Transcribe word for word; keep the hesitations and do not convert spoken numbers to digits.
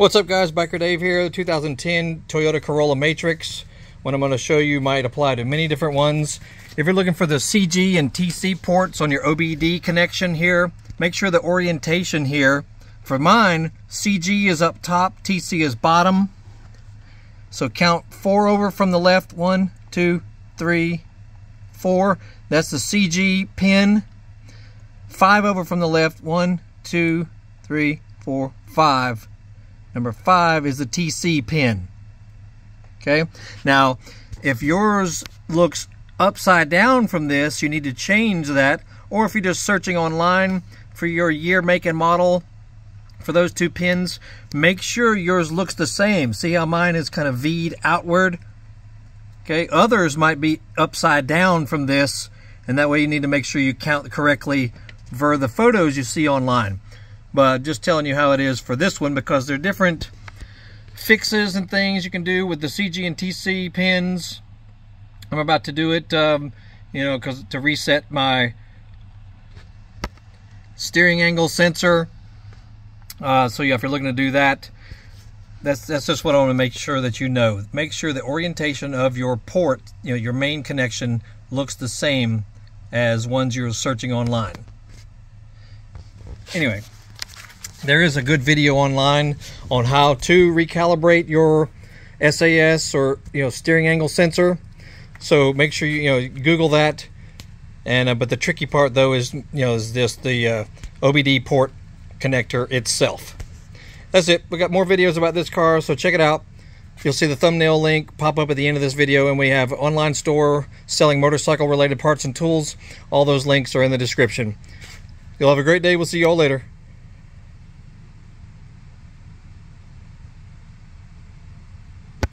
What's up guys, Biker Dave here. two thousand ten Toyota Corolla Matrix. What I'm going to show you might apply to many different ones. If you're looking for the C G and T C ports on your O B D connection here, make sure the orientation here, for mine, C G is up top, T C is bottom. So count four over from the left, one, two, three, four. That's the C G pin. Five over from the left, one, two, three, four, five. Number five is the T C pin. Okay, now if yours looks upside down from this, you need to change that. Or if you're just searching online for your year, make, and model for those two pins, make sure yours looks the same. See how mine is kind of V'd outward? Okay, others might be upside down from this, and that way you need to make sure you count correctly for the photos you see online. But just telling you how it is for this one, because there are different fixes and things you can do with the C G and T C pins. I'm about to do it, um, you know, because to reset my steering angle sensor. Uh, so yeah, if you're looking to do that, that's that's just what I want to make sure that you know. Make sure the orientation of your port, you know, your main connection, looks the same as ones you're searching online. Anyway, there is a good video online on how to recalibrate your S A S or, you know, steering angle sensor. So make sure you, you know, Google that. And uh, but the tricky part though is, you know, is this the uh, O B D port connector itself. That's it. We got more videos about this car, so check it out. You'll see the thumbnail link pop up at the end of this video, and we have an online store selling motorcycle related parts and tools. All those links are in the description. You'll have a great day. We'll see you all later.